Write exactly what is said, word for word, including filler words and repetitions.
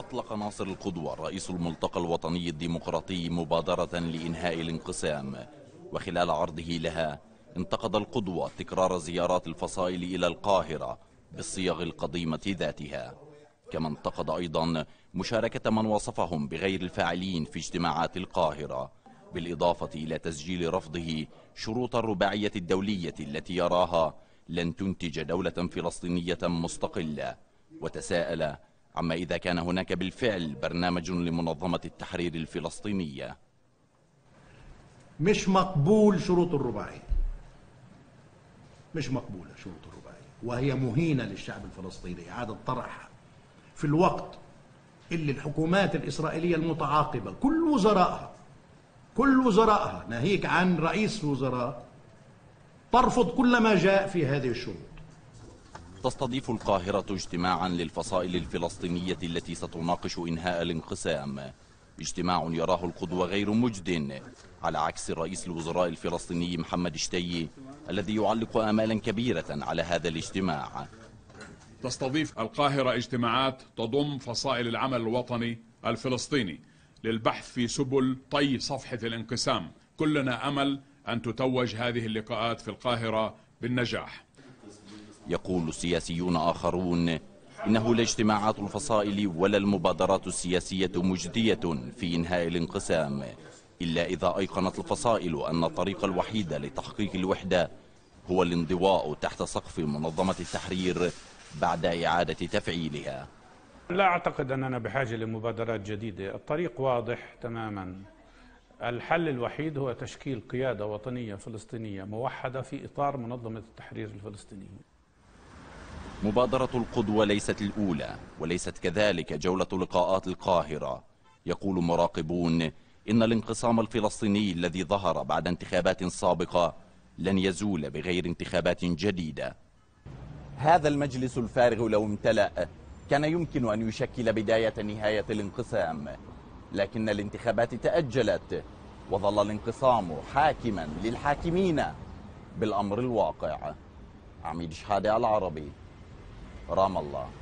أطلق ناصر القدوة رئيس الملتقى الوطني الديمقراطي مبادرة لإنهاء الانقسام، وخلال عرضه لها انتقد القدوة تكرار زيارات الفصائل إلى القاهرة بالصيغ القديمة ذاتها، كما انتقد أيضا مشاركة من وصفهم بغير الفاعلين في اجتماعات القاهرة، بالإضافة إلى تسجيل رفضه شروط الرباعية الدولية التي يراها لن تنتج دولة فلسطينية مستقلة، وتساءل عما إذا كان هناك بالفعل برنامج لمنظمة التحرير الفلسطينية. مش مقبول شروط الرباعية، مش مقبولة شروط الرباعية، وهي مهينة للشعب الفلسطيني إعادة طرحها في الوقت اللي الحكومات الإسرائيلية المتعاقبة كل وزرائها كل وزرائها ناهيك عن رئيس وزراء ترفض كل ما جاء في هذه الشروط. تستضيف القاهرة اجتماعا للفصائل الفلسطينية التي ستناقش إنهاء الانقسام، اجتماع يراه القدوة غير مجد، على عكس رئيس الوزراء الفلسطيني محمد شتي الذي يعلق آمالا كبيرة على هذا الاجتماع. تستضيف القاهرة اجتماعات تضم فصائل العمل الوطني الفلسطيني للبحث في سبل طي صفحة الانقسام. كلنا أمل أن تتوج هذه اللقاءات في القاهرة بالنجاح. يقول سياسيون آخرون إنه لا اجتماعات الفصائل ولا المبادرات السياسية مجدية في إنهاء الانقسام، إلا إذا أيقنت الفصائل أن الطريق الوحيد لتحقيق الوحدة هو الانضواء تحت سقف منظمة التحرير بعد إعادة تفعيلها. لا أعتقد أننا بحاجة لمبادرات جديدة، الطريق واضح تماما. الحل الوحيد هو تشكيل قيادة وطنية فلسطينية موحدة في إطار منظمة التحرير الفلسطينية. مبادرة القدوة ليست الأولى، وليست كذلك جولة لقاءات القاهرة. يقول مراقبون إن الانقسام الفلسطيني الذي ظهر بعد انتخابات سابقة لن يزول بغير انتخابات جديدة. هذا المجلس الفارغ لو امتلأ كان يمكن أن يشكل بداية نهاية الانقسام، لكن الانتخابات تأجلت وظل الانقسام حاكما للحاكمين بالأمر الواقع. عميد شحادة، العربي، رام الله.